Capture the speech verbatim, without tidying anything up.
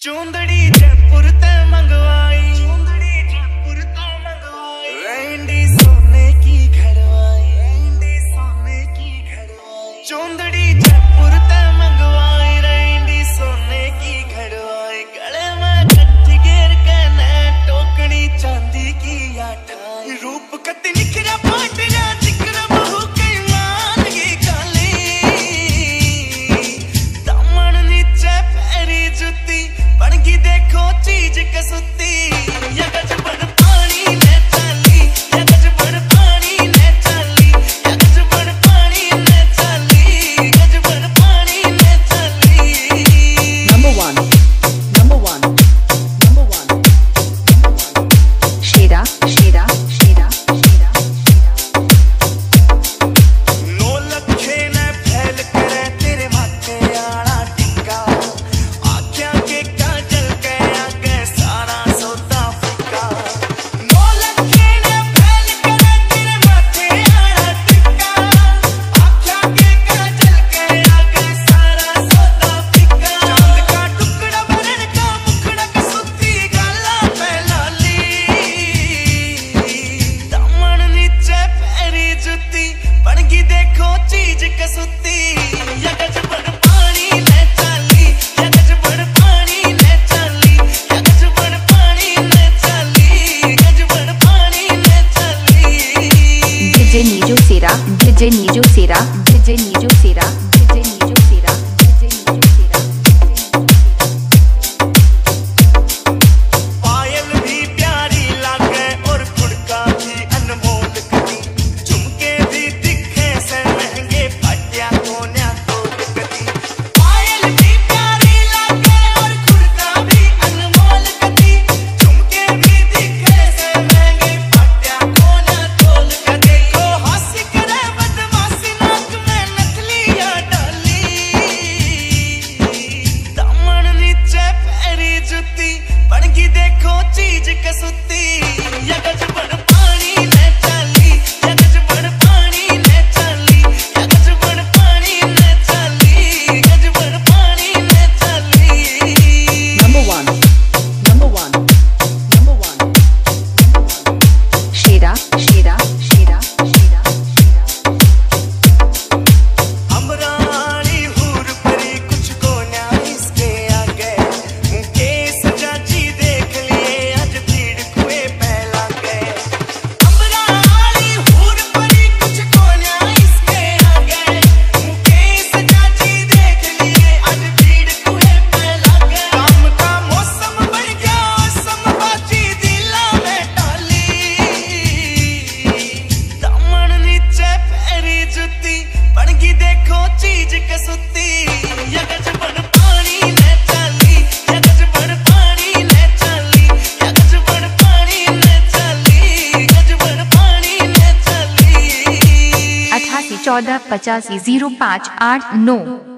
चूंदड़ी जयपुर ते मंगवाई, चूंदड़ी जयपुर ते मंगवाई, रैंडी सोने की घड़वाई, रैंडी सोने की घड़वाई, चूंदड़ी जयपुर ते मंगवाई, रैंडी सोने की घड़वाई, गले में कच्ची घेर के न टोकनी चांदी की आठाई, रूप कति निखरा पाटरा जिक्र बहु कई मान की काली, दामन नीचे पैरी जुती बनगी देखो चीज कसुती, या गजबन पानी ने चाली, या गजबन पानी ने चाली, या गजबन पानी ने चाली, गजबन पानी ने चाली। Number one, number one, number one, number one. Shera, Shera, Shera, Shera, Shera. नो लखे ने फैल करे तेरे माथे आड़ा टिक्का, आँखियाँ के काजल के आगे सारा सौदा फीका। नो लखे ने फैल करे तेरे माथे आड़ा टिक्का, आँखियाँ के काजल के आगे सारा सौदा फीका। चांद का टुकड़ा भरन का मुखड़ा कसुती गाला पे लाली, दामन नीचे पैरी जुती बनगी देखो चीज कसुती, या गजबन पानी ने चाली, या गजबन पानी ने चाली, या गजबन पानी ने चाली, गजबन पानी ने चाली। Dj Nijo Sera, Dj Nijo Sera, Dj Nijo Sera, Dj Nijo Sera, Dj Nijo Sera. पायल भी प्यारी लागे और खुड़का भी अनमोल कती, झुमके भी दिखे से महंगे पाटिया कोन्या तोड़ कती। पायल भी प्यारी लागे और खुड़का भी अनमोल कती, झुमके भी दिखे से महंगे पाटिया कोन्या तोड़ कती। देखो हंसी करे बदमाशी नाक में नथलिया डाली, दामन नीचे पैरी जुती बनगी देखो चीज कसुती, या गजबन पानी ने चाली, या गजबन पानी ने चाली, या गजबन पानी ने चाली, गजबन पानी ने चाली। Number one, number one, number one, number one. Shera, Shera, Shera, Shera, Shera. Amrani हूर परी कुछ को ना इसके आगे, मुके सजाची देख लिए आज भीड़ कुए पहला गए। अमरानी हूर परी कुछ को ना इसके आगे, मुके सजाची देख लिए आज भीड़ कुए पहला गए। काम का मौसम बन गया समबाची दिला में डाली, दामन नीचे पैरी जुती बनगी देखो चीज कसुती, या गजबन पानी ने चाली, या गजबन पानी ने चाली, या गजबन पानी ने चाली, गजबन पानी ने चाली। अठासी चौदह पचासी जीरो पाँच आठ नौ।